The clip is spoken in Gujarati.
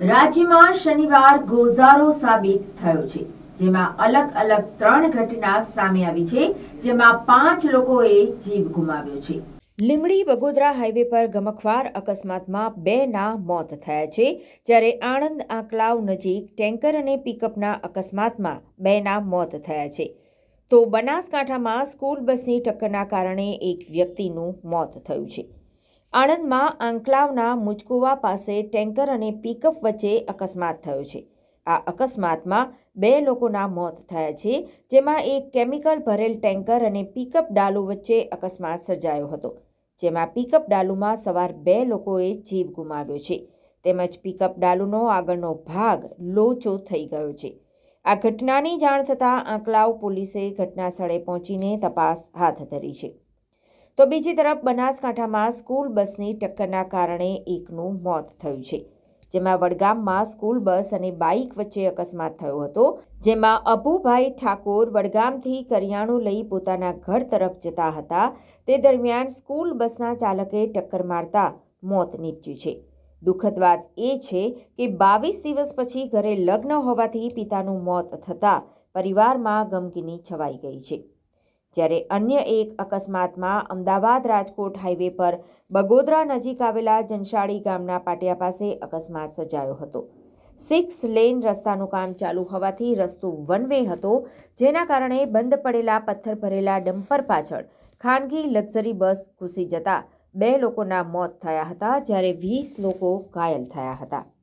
રાજ્યમાં શનિવાર ગોઝારો સાબિત થયો છે, જેમાં અલગ અલગ 3 ઘટના સામે આવી છે, જેમાં 5 લોકોએ જીવ ગુમાવ્યો છે। લીંબડી બગોદરા હાઈવે પર ગમખ્વાર અકસ્માતમાં 2ના મોત થયા છે, જ્યારે આણંદ આંકલાવ નજીક ટેન્કર અને પિકઅપના અકસ્માતમાં 2ના મોત થયા છે, તો બનાસકાંઠામાં સ્કૂલ બસની ટક્કરના કારણે એક વ્યક્તિનું મોત થયું છે। આણંદમાં આંકલાવના મુચકુવા પાસે ટેન્કર અને પિકઅપ વચ્ચે અકસ્માત થયો છે। આ અકસ્માતમાં 2 લોકોના મોત થયા છે, જેમાં એક કેમિકલ ભરેલ ટેન્કર અને પિકઅપ ડાલુ વચ્ચે અકસ્માત સર્જાયો હતો, જેમાં પિકઅપ ડાલુમાં સવાર 2 લોકોએ જીવ ગુમાવ્યો છે, તેમજ પિકઅપ ડાલુનો આગળનો ભાગ લોચો થઈ ગયો છે। આ ઘટનાની જાણ થતાં આંકલાવ પોલીસે ઘટના સ્થળે પહોંચીને તપાસ હાથ ધરી છે। તો બીજી તરફ બનાસકાંઠામાં સ્કૂલ બસની ટક્કરના કારણે એકનું મોત થયું છે, જેમાં વડગામમાં સ્કૂલ બસ અને બાઇક વચ્ચે અકસ્માત થયો હતો, જેમાં અભુભાઈ ઠાકોર વડગામથી કરિયાણું લઈ પોતાના ઘર તરફ જતા હતા, તે દરમિયાન સ્કૂલ બસના ચાલકે ટક્કર મારતા મોત નીપજ્યું છે। દુઃખદ વાત એ છે કે 22 દિવસ પછી ઘરે લગ્ન હોવાથી પિતાનું મોત થતાં પરિવારમાં ગમગીની છવાઈ ગઈ છે, જ્યારે અન્ય એક અકસ્માતમાં અમદાવાદ રાજકોટ હાઈવે પર બગોદરા નજીક આવેલા જનશાળી ગામના પાટિયા પાસે અકસ્માત સર્જાયો હતો। 6 લેન રસ્તાનું કામ ચાલુ હોવાથી રસ્તો વન વે હતો, જેના કારણે બંધ પડેલા પથ્થર ભરેલા ડમ્પર પાછળ ખાનગી લક્ઝરી બસ ઘૂસી જતા 2 લોકોના મોત થયા હતા, જ્યારે 20 લોકો ઘાયલ થયા હતા।